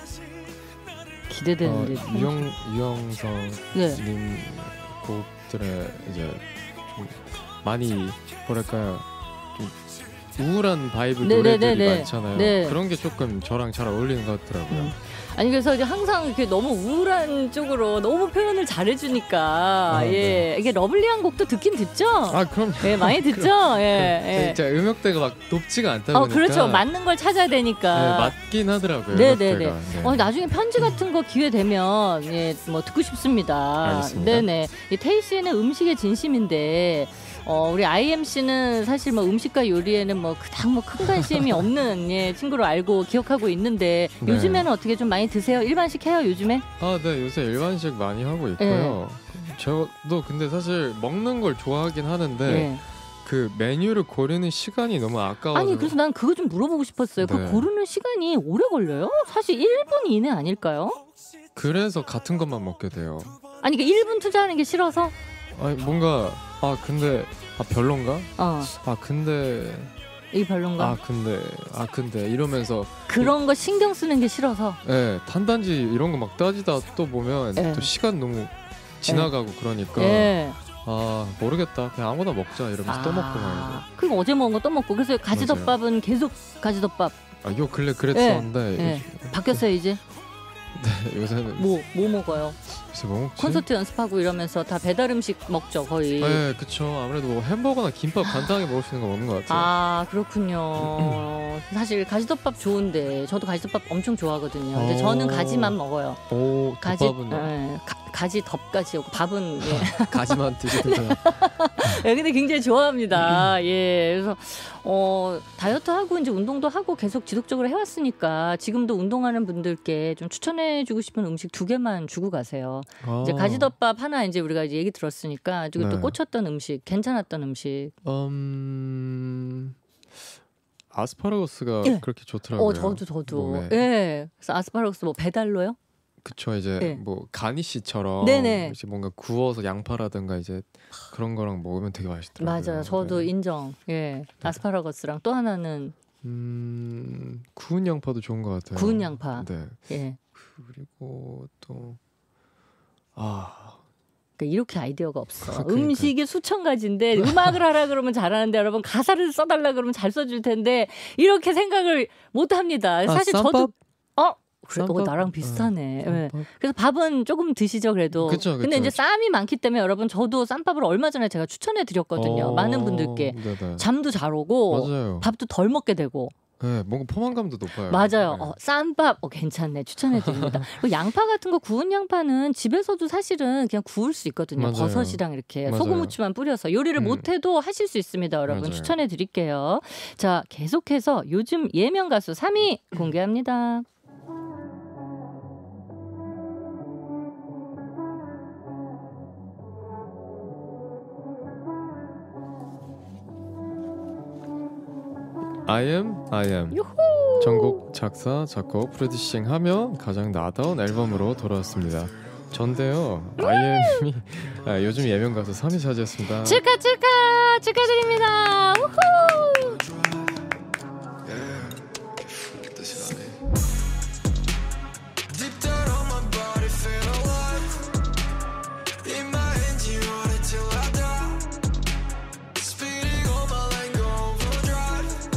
기대되는데. 유영석 네. 님 곡들에 이제 좀 많이 뭐랄까요 좀 우울한 바이브 노래들이 네네네네. 많잖아요. 네. 그런 게 조금 저랑 잘 어울리는 것 같더라고요. 아니 그래서 이제 항상 이렇게 너무 우울한 쪽으로 너무 표현을 잘해주니까 아, 예 네. 이게 러블리한 곡도 듣긴 듣죠. 그럼 예 많이 듣죠. 예. 진짜 음역대가 막 높지가 않다 보니까 그렇죠. 맞는 걸 찾아야 되니까. 네, 맞긴 하더라고요. 네네네. 음역대가. 네. 나중에 편지 같은 거 기회 되면 뭐 듣고 싶습니다. 알겠습니다. 네네. 이 태희 씨는 음식의 진심인데. 우리 IMC는 사실 뭐 음식과 요리에는 뭐 그닥 뭐 큰 관심이 없는 친구로 알고 기억하고 있는데 네. 요즘에는 어떻게 좀 많이 드세요? 일반식 해요 요즘에? 네, 요새 일반식 많이 하고 있고요. 저도 근데 사실 먹는 걸 좋아하긴 하는데 네. 그 메뉴를 고르는 시간이 너무 아까워서. 아니 그래서 난 그거 좀 물어보고 싶었어요. 그 네. 고르는 시간이 오래 걸려요? 사실 1분 이내 아닐까요? 그래서 같은 것만 먹게 돼요. 아니 그 1분 투자하는 게 싫어서? 아니 뭔가 근데 별론가? 근데 이게 별론가? 근데 이러면서 그런 거 신경 쓰는 게 싫어서? 네, 탄단지 이런 거 막 따지다 또 보면 네. 또 시간 너무 지나가고 그러니까 예. 모르겠다 그냥 아무나 먹자 이러면서 또 먹고 말고. 그럼 어제 먹은 거 또 먹고 그래서 가지덮밥은 계속 가지덮밥. 요 근래 그랬었는데 예. 바뀌었어요 이제? 네, 요새는 뭐 먹어요? 요새 뭐 먹지? 콘서트 연습하고 이러면서 다 배달 음식 먹죠 거의. 네, 그쵸. 아무래도 뭐 햄버거나 김밥 간단하게 먹을 수 있는 거 먹는 것 같아요. 그렇군요. 사실 가지덮밥 좋은데 저도 가지덮밥 엄청 좋아하거든요. 근데 오. 저는 가지만 먹어요. 가지 덮밥은 가지 덮가지고 밥은 가지만 드시더라고요. 근데 굉장히 좋아합니다. 그래서 다이어트 하고 이제 운동도 하고 계속 지속적으로 해왔으니까 지금도 운동하는 분들께 좀 추천해주고 싶은 음식 2개만 주고 가세요. 이제 가지덮밥 하나 이제 우리가 이제 얘기 들었으니까 또 네. 꽂혔던 음식, 괜찮았던 음식. 아스파라거스가 그렇게 좋더라고요. 저도. 몸에. 그래서 아스파라거스 뭐 배달로요? 그쵸. 이제 네. 뭐 가니쉬처럼 네네. 이제 뭔가 구워서 양파라든가 이제 그런 거랑 먹으면 되게 맛있더라고요. 맞아요. 저도 네. 인정. 아스파라거스랑 또 하나는 구운 양파도 좋은 것 같아요. 구운 양파. 네. 그리고 또 그러니까 이렇게 아이디어가 없어. 그러니까요. 음식이 수천 가지인데 음악을 하라 그러면 잘하는데 여러분 가사를 써달라 그러면 잘 써줄 텐데 이렇게 생각을 못 합니다. 사실 저도 그래, 쌈밥? 나랑 비슷하네. 쌈밥? 그래서 밥은 조금 드시죠 그래도. 그쵸. 근데 이제 쌈이 많기 때문에 여러분 저도 쌈밥을 얼마 전에 제가 추천해 드렸거든요. 많은 분들께. 네네. 잠도 잘 오고 맞아요. 밥도 덜 먹게 되고. 네, 뭔가 포만감도 높아요. 맞아요. 네. 쌈밥 괜찮네. 추천해 드립니다. 그리고 양파 같은 거 구운 양파는 집에서도 사실은 그냥 구울 수 있거든요. 맞아요. 버섯이랑 이렇게 맞아요. 소금 후추만 뿌려서 요리를 못해도 하실 수 있습니다. 여러분 맞아요. 추천해 드릴게요. 자 계속해서 요즘 예명 가수 3위 공개합니다. I am 유후. 전곡 작사 작곡 프로듀싱하며 가장 나다운 앨범으로 돌아왔습니다. 전데요 IM이 요즘 예명 가수 3위 차지했습니다. 축하드립니다. 우후. Deep down on my body, feel alive. In my hands, you want it till I die. Speeding on my lane, go overdrive.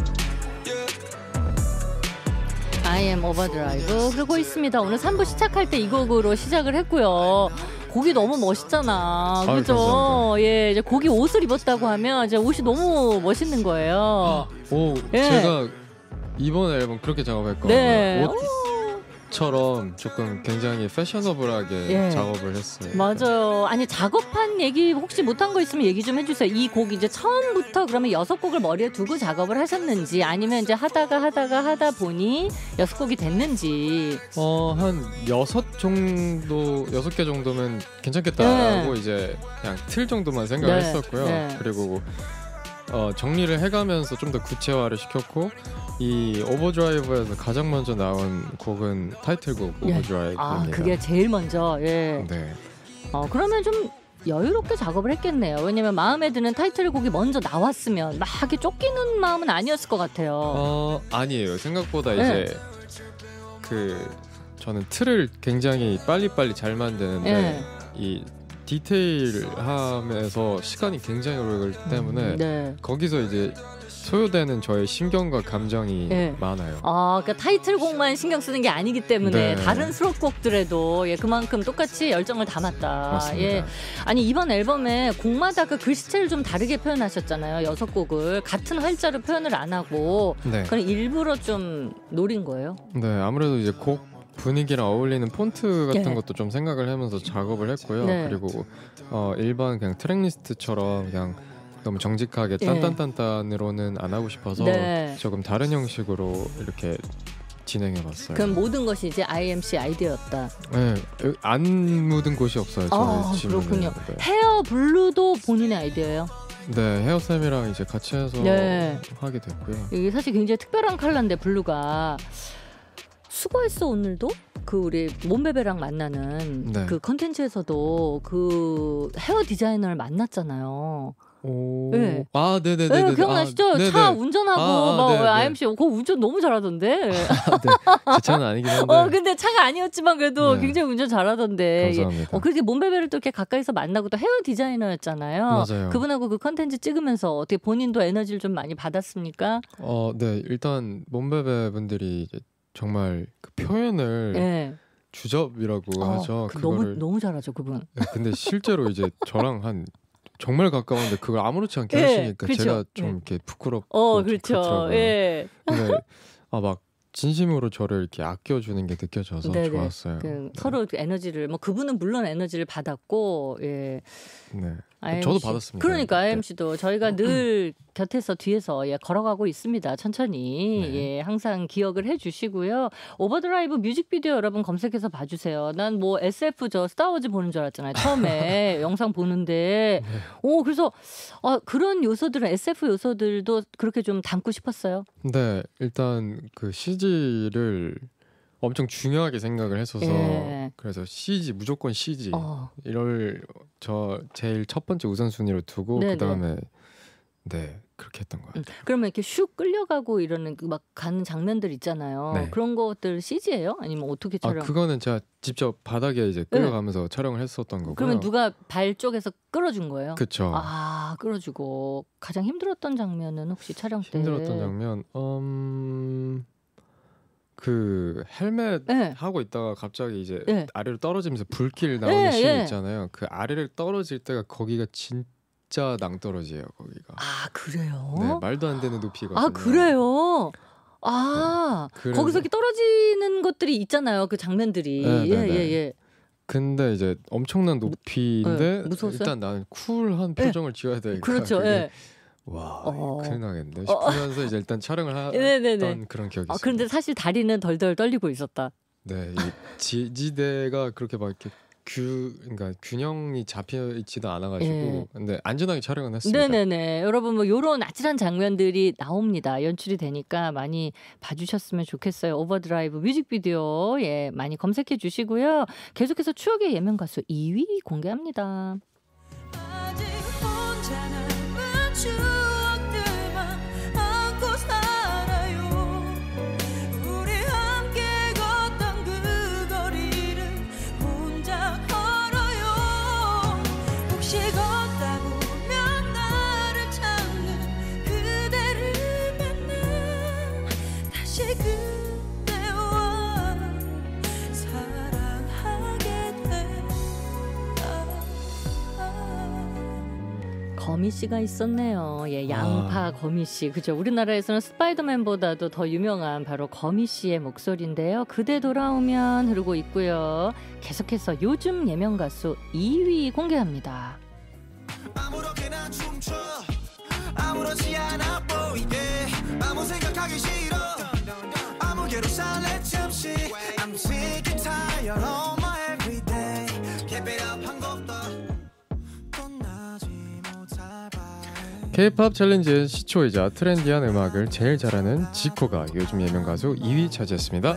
Yeah. I am overdrive 그러고 있습니다. 오늘 3부 시작할 때 이 곡으로 시작을 했고요. 곡이 너무 멋있잖아. 그죠? 감사합니다. 이제 곡이 옷을 입었다고 하면 이제 옷이 너무 멋있는 거예요. 제가 이번 앨범 그렇게 작업했거든요. 네. 옷처럼 조금 굉장히 패셔너블하게 작업을 했어요. 맞아요. 아니 작업한 얘기 혹시 못한 거 있으면 얘기 좀 해주세요. 이 곡 이제 처음부터 그러면 6곡을 머리에 두고 작업을 하셨는지 아니면 이제 하다 보니 6곡이 됐는지. 한 6개 정도면 괜찮겠다라고 이제 그냥 틀 정도만 생각을 했었고요. 그리고 정리를 해가면서 좀 더 구체화를 시켰고 이 오버드라이브에서 가장 먼저 나온 곡은 타이틀곡 예. 오버드라이브입니다. 아, 그게 제일 먼저. 예. 네. 그러면 좀 여유롭게 작업을 했겠네요. 왜냐면 마음에 드는 타이틀곡이 먼저 나왔으면 막 이렇게 쫓기는 마음은 아니었을 것 같아요. 아니에요. 생각보다 네. 이제 저는 틀을 굉장히 빨리빨리 잘 만드는데 예. 이 디테일함에서 시간이 굉장히 오래 걸리기 때문에 네. 거기서 이제 소요되는 저의 신경과 감정이 예. 많아요. 그러니까 타이틀곡만 신경 쓰는 게 아니기 때문에 네. 다른 수록곡들에도 그만큼 똑같이 열정을 담았다. 맞습니다. 예. 아니 이번 앨범에 곡마다 그 글씨체를 좀 다르게 표현하셨잖아요. 6곡을 같은 활자로 표현을 안 하고 네. 그건 일부러 좀 노린 거예요. 네, 아무래도 이제 곡 분위기랑 어울리는 폰트 같은 예. 것도 좀 생각을 하면서 작업을 했고요. 네. 그리고 일반 그냥 트랙리스트처럼 그냥 너무 정직하게 예. 딴딴딴딴으로는 안 하고 싶어서 네. 조금 다른 형식으로 이렇게 진행해봤어요. 그럼 모든 것이 이제 IMC 아이디어였다. 네, 안 묻은 곳이 없어요. 저희 집은. 그렇군요. 네. 헤어 블루도 본인의 아이디어예요. 네, 헤어쌤이랑 이제 같이 해서 네. 하게 됐고요. 이게 사실 굉장히 특별한 컬러인데 블루가 수고했어 오늘도 그 우리 몸베베랑 만나는 네. 그 컨텐츠에서도 그 헤어 디자이너를 만났잖아요. 오, 네. 네네네. 네, 기억나시죠? 차 운전하고 막 네네. IMC 그거 운전 너무 잘하던데. 네, 제 차는 아니긴 한데. 근데 차가 아니었지만 그래도 네. 굉장히 운전 잘하던데. 감사합니다. 그렇게 몸베베를 또 이렇게 가까이서 만나고 또 헤어 디자이너였잖아요. 맞아요. 그분하고 그 컨텐츠 찍으면서 어떻게 본인도 에너지를 좀 많이 받았습니까? 네, 일단 몸베베 분들이 이제 정말 그 표현을 네. 주접이라고 하죠. 그거를. 너무 잘하죠 그분. 네, 근데 실제로 이제 저랑 한 정말 가까운데 그걸 아무렇지 않게 예, 하시니까 그렇죠. 제가 좀 예. 이렇게 부끄럽고 좀 그렇죠. 그렇더라고요. 예. 근데 막 진심으로 저를 이렇게 아껴주는 게 느껴져서 네네. 좋았어요. 서로 그 에너지를 그분은 물론 에너지를 받았고 예. 네. IMC. 저도 받았습니다. 그러니까 그때. IMC도 저희가 늘 곁에서 뒤에서 걸어가고 있습니다. 천천히 네. 항상 기억을 해주시고요. 오버드라이브 뮤직비디오 여러분 검색해서 봐주세요. 난 SF 저 스타워즈 보는 줄 알았잖아요. 처음에 영상 보는데 그래서 그런 요소들은 SF 요소들도 그렇게 좀 담고 싶었어요. 네, 일단 그 CG를 엄청 중요하게 생각을 했어서 예. 그래서 CG 무조건 CG 이걸 제일 첫 번째 우선순위로 두고 네네. 그다음에 그렇게 했던 것 같아요. 그러면 이렇게 슉 끌려가고 이러는 막 가는 장면들 있잖아요. 네. 그런 것들 CG예요? 아니면 어떻게 촬영? 그거는 제가 직접 바닥에 이제 끌어가면서 촬영을 했었던 거고요. 그러면 누가 발 쪽에서 끌어준 거예요? 그쵸. 끌어주고 가장 힘들었던 장면은 혹시 촬영 때? 힘들었던 장면 그 헬멧 네. 하고 있다가 갑자기 이제 네. 아래로 떨어지면서 불길 나오는 네, 씬 네. 있잖아요. 그 아래를 떨어질 때가 거기가 진짜 낭떠러지예요. 거기가. 그래요? 네, 말도 안 되는 높이거든요. 그래요? 그래서- 거기서 이렇게 떨어지는 것들이 있잖아요. 그 장면들이. 네, 네, 네. 예. 근데 이제 엄청난 높이인데 무서웠어요? 일단 나는 쿨한 표정을 지어야 되니까 그렇죠. 그게 예. 와 어. 큰일 나겠는데 싶으면서 이제 일단 촬영을 네네네. 했던 그런 기억이 있어요. 그런데 사실 다리는 덜덜 떨리고 있었다. 네, 이 지지대가 그렇게 막 이렇게 그러니까 균형이 잡혀 있지도 않아가지고 예. 근데 안전하게 촬영은 했습니다. 네네네. 여러분 요런 아찔한 장면들이 나옵니다. 연출이 되니까 많이 봐주셨으면 좋겠어요. 오버드라이브 뮤직비디오 많이 검색해 주시고요. 계속해서 추억의 예명 가수 2위 공개합니다. 아직 혼자 남은 추억들만 안고 살아요. 우리 함께 걷던 그 거리를 혼자 걸어요. 혹시 걷다 보면 나를 찾는 그대를 만나 다시 그대와 사랑하게 거미 씨가 있었네요. 양파 거미 씨. 그죠? 우리나라에서는 스파이더맨보다도 더 유명한 바로 거미 씨의 목소리인데요. 그대 돌아오면 흐르고 있고요. 계속해서 요즘 예명 가수 2위 공개합니다. 아무렇게나 춤춰 아무렇지 않아 보이게 아무 생각하기 싫어 아무개로 살래 잠시 I'm sick and tired of my everyday Keep it up 한 곡 더 떠나지 못할 바에 K-팝 챌린지의 시초이자 트렌디한 음악을 제일 잘하는 지코가 요즘 예명 가수 2위 차지했습니다.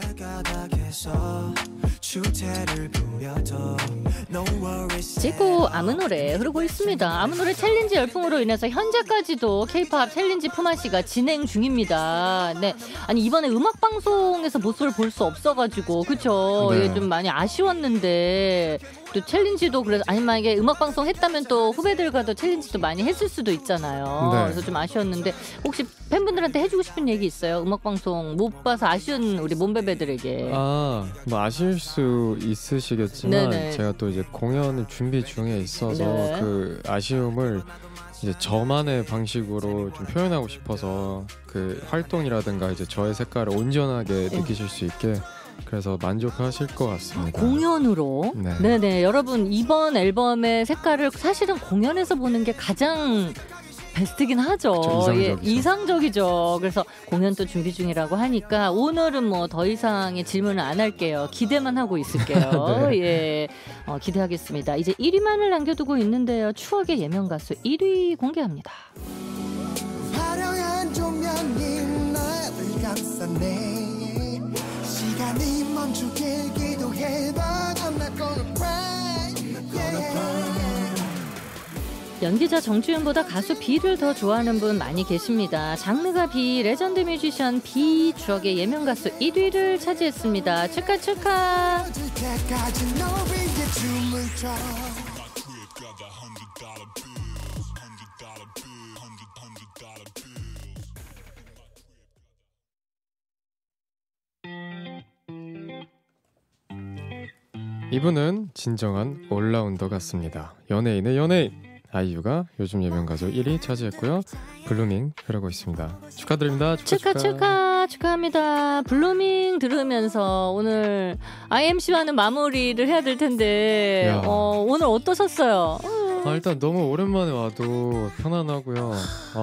지코 아무 노래 흐르고 있습니다. 아무 노래 챌린지 열풍으로 인해서 현재까지도 K-팝 챌린지 품앗이가 진행 중입니다. 네, 아니 이번에 음악 방송에서 모습을 볼 수 없어가지고 그쵸? 네. 예, 좀 많이 아쉬웠는데 또 챌린지도 그래서 아니 만약에 음악 방송 했다면 또 후배들과도 챌린지도 많이 했을 수도 있잖아요. 네. 그래서 좀 아쉬웠는데 혹시 팬분들한테 해주고 싶은 얘기 있어요? 음악 방송 못 봐서 아쉬운 우리 몸베베들에게. 뭐 아실 수 있으시겠지만 네네. 제가 또 이제 공연을 준비 중에 있어서 네. 그 아쉬움을 이제 저만의 방식으로 좀 표현하고 싶어서 그 활동이라든가 이제 저의 색깔을 온전하게 느끼실 수 있게 그래서 만족하실 것 같습니다. 공연으로. 네. 네네. 여러분 이번 앨범의 색깔을 사실은 공연에서 보는 게 가장 베스트긴 하죠. 그쵸, 예, 이상적이죠. 이상적이죠. 그래서 공연 또 준비 중이라고 하니까 오늘은 뭐 더 이상의 질문을 안 할게요. 기대만 하고 있을게요. 네. 예, 기대하겠습니다. 이제 1위만을 남겨두고 있는데요. 추억의 예명 가수 1위 공개합니다. 화려한 조명이 나를 감싸네 시간이 멈추기도 해도 I'm not gonna cry yeah. 연기자 정주현보다 가수 B를 더 좋아하는 분 많이 계십니다. 장르가 B, 레전드 뮤지션 B 추억의 예명 가수 1위를 차지했습니다. 축하 축하. 어질 때까지 너 위에 춤을 춰 이분은 진정한 올라운더 같습니다. 연예인의 연예인 아이유가 요즘 예명 가수 1위 차지했고요. 블루밍 흐르고 있습니다. 축하드립니다. 축하합니다. 블루밍 들으면서 오늘 IMC와는 마무리를 해야 될 텐데 야. 오늘 어떠셨어요? 일단 너무 오랜만에 와도 편안하고요.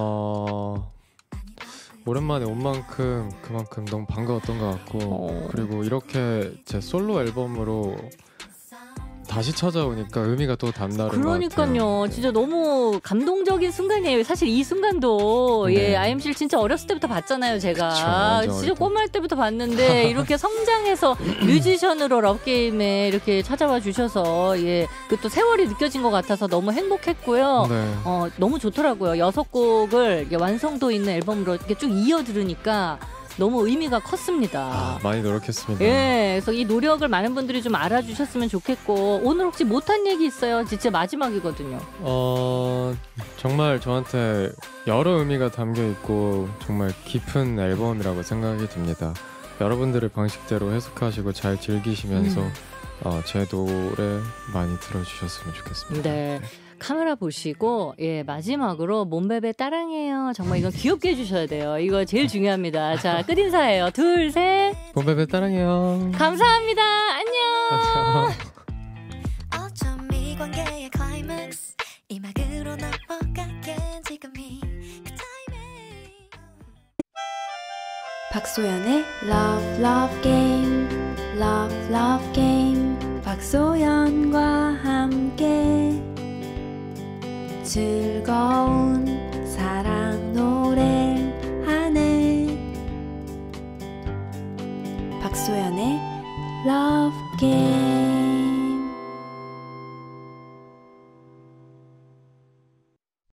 오랜만에 온 만큼 그만큼 너무 반가웠던 것 같고 그리고 이렇게 제 솔로 앨범으로 다시 찾아오니까 의미가 또 남다른 것 같아요. 그러니까요. 진짜 너무 감동적인 순간이에요. 사실 이 순간도 네. 예, IMC를 진짜 어렸을 때부터 봤잖아요. 제가 그쵸, 완전 진짜 어릴 때. 꼬마일 때부터 봤는데 이렇게 성장해서 뮤지션으로 럽게임에 이렇게 찾아와 주셔서 예, 그 또 세월이 느껴진 것 같아서 너무 행복했고요. 네. 너무 좋더라고요. 6곡을 이렇게 완성도 있는 앨범으로 이렇게 쭉 이어 들으니까 너무 의미가 컸습니다. 많이 노력했습니다. 예, 그래서 이 노력을 많은 분들이 좀 알아주셨으면 좋겠고 오늘 혹시 못한 얘기 있어요? 진짜 마지막이거든요. 정말 저한테 여러 의미가 담겨 있고 정말 깊은 앨범이라고 생각이 듭니다. 여러분들의 방식대로 해석하시고 잘 즐기시면서 제 노래 많이 들어주셨으면 좋겠습니다. 네. 카메라 보시고 예 마지막으로 몸베베 따랑해요. 정말 이건 귀엽게 해주셔야 돼요. 이거 제일 중요합니다. 자 끝인사예요. 둘, 셋. 봄베베 따랑해요. 감사합니다. 안녕. 어쩜 이 관계의 클라이맥스 이 막으로 넘어가게 지금이 그 타이밍 박소연의 Love Love Game Love Love Game 박소연과 함께 즐거운 사랑 노래하네 박소연의 Love Game